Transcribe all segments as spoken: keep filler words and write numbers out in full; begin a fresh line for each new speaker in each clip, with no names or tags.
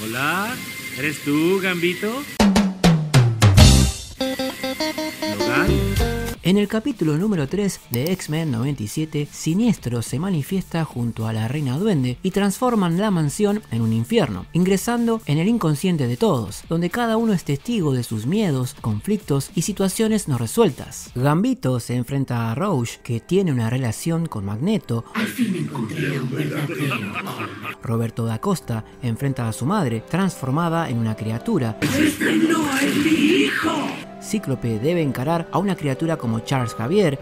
Hola, ¿eres tú, Gambito? ¿Logan?
En el capítulo número tres de X-Men noventa y siete, Siniestro se manifiesta junto a la Reina Duende y transforman la mansión en un infierno, ingresando en el inconsciente de todos, donde cada uno es testigo de sus miedos, conflictos y situaciones no resueltas. Gambito se enfrenta a Rouge, que tiene una relación con Magneto.
Al fin encontré a un verdadero hombre.
Roberto da Costa enfrenta a su madre, transformada en una criatura.
¡Este no es mi hijo!
Cíclope debe encarar a una criatura como Charles Xavier.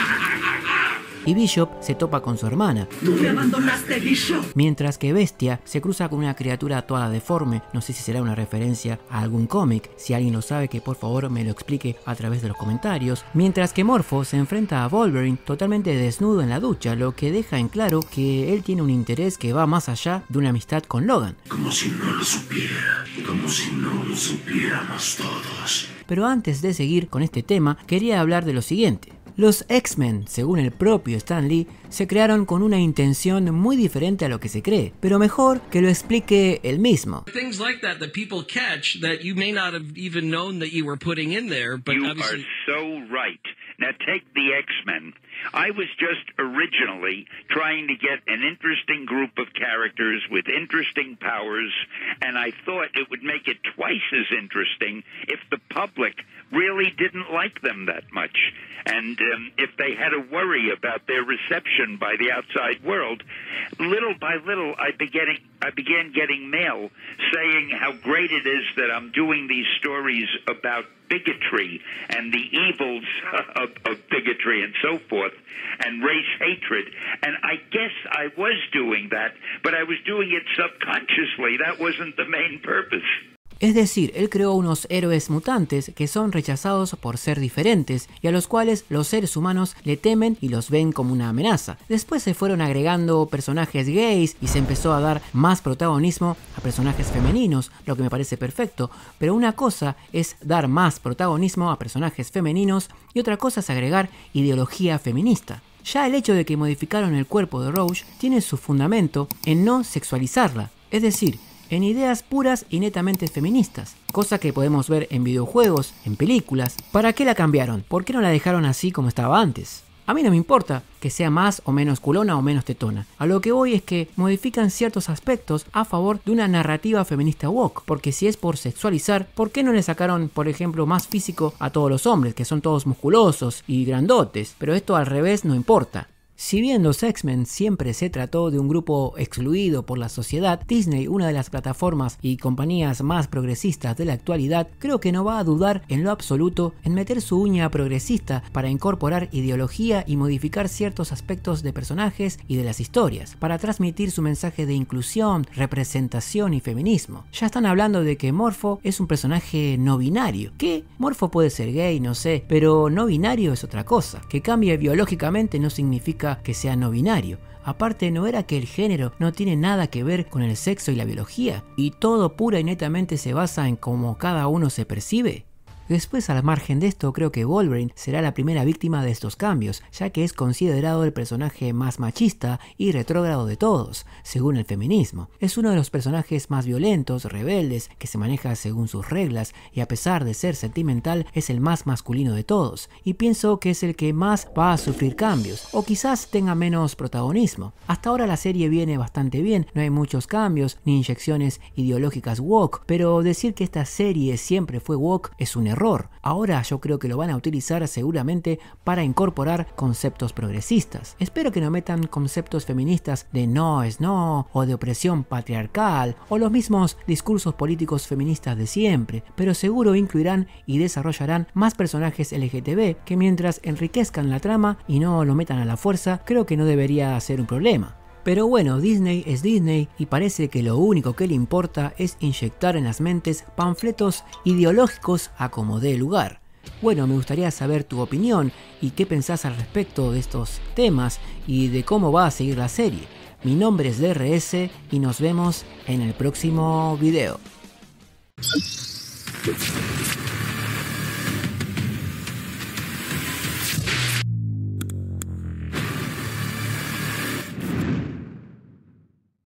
Y Bishop se topa con su hermana.
¡Tú me abandonaste, Bishop!
Mientras que Bestia se cruza con una criatura toda deforme. No sé si será una referencia a algún cómic. Si alguien lo sabe, que por favor me lo explique a través de los comentarios. Mientras que Morpho se enfrenta a Wolverine totalmente desnudo en la ducha, lo que deja en claro que él tiene un interés que va más allá de una amistad con Logan.
Como si no lo supiera, como si no lo supiéramos todos.
Pero antes de seguir con este tema, quería hablar de lo siguiente. Los X-Men, según el propio Stan Lee, se crearon con una intención muy diferente a lo que se cree, pero mejor que lo explique él mismo.
Things like that that people catch that you may not have even known that you were putting in there, but
you
obviously...
are so right. Now take the X-Men. I was just originally trying to get an interesting group of characters with interesting powers, and I thought it would make it twice as interesting if the public really didn't like them that much, and um, if they had to worry about their reception by the outside world. Little by little, I began, I began getting mail saying how great it is that I'm doing these stories about bigotry and the evils of, of bigotry and so forth, and race hatred. And I guess I was doing that, but I was doing it subconsciously. That wasn't the main purpose.
Es decir, él creó unos héroes mutantes que son rechazados por ser diferentes y a los cuales los seres humanos le temen y los ven como una amenaza. Después se fueron agregando personajes gays y se empezó a dar más protagonismo a personajes femeninos, lo que me parece perfecto, pero una cosa es dar más protagonismo a personajes femeninos y otra cosa es agregar ideología feminista. Ya el hecho de que modificaron el cuerpo de Rouge tiene su fundamento en no sexualizarla, es decir, en ideas puras y netamente feministas, cosa que podemos ver en videojuegos, en películas. ¿Para qué la cambiaron? ¿Por qué no la dejaron así como estaba antes? A mí no me importa que sea más o menos culona o menos tetona. A lo que voy es que modifican ciertos aspectos a favor de una narrativa feminista woke, porque si es por sexualizar, ¿por qué no le sacaron, por ejemplo, más físico a todos los hombres, que son todos musculosos y grandotes? Pero esto al revés no importa. Si bien los X-Men siempre se trató de un grupo excluido por la sociedad, Disney, una de las plataformas y compañías más progresistas de la actualidad, creo que no va a dudar en lo absoluto en meter su uña progresista para incorporar ideología y modificar ciertos aspectos de personajes y de las historias, para transmitir su mensaje de inclusión, representación y feminismo. Ya están hablando de que Morpho es un personaje no binario. ¿Qué? Morpho puede ser gay, no sé, pero no binario es otra cosa. Que cambie biológicamente no significa que sea no binario. Aparte, ¿no era que el género no tiene nada que ver con el sexo y la biología? ¿Y todo pura y netamente se basa en cómo cada uno se percibe? Después, al margen de esto, creo que Wolverine será la primera víctima de estos cambios, ya que es considerado el personaje más machista y retrógrado de todos, según el feminismo. Es uno de los personajes más violentos, rebeldes, que se maneja según sus reglas, y a pesar de ser sentimental, es el más masculino de todos, y pienso que es el que más va a sufrir cambios, o quizás tenga menos protagonismo. Hasta ahora la serie viene bastante bien, no hay muchos cambios, ni inyecciones ideológicas woke, pero decir que esta serie siempre fue woke es un error. Ahora yo creo que lo van a utilizar seguramente para incorporar conceptos progresistas. Espero que no metan conceptos feministas de no es no, o de opresión patriarcal, o los mismos discursos políticos feministas de siempre, pero seguro incluirán y desarrollarán más personajes L G T B que, mientras enriquezcan la trama y no lo metan a la fuerza, creo que no debería ser un problema. Pero bueno, Disney es Disney y parece que lo único que le importa es inyectar en las mentes panfletos ideológicos a como dé lugar. Bueno, me gustaría saber tu opinión y qué pensás al respecto de estos temas y de cómo va a seguir la serie. Mi nombre es D R S y nos vemos en el próximo video.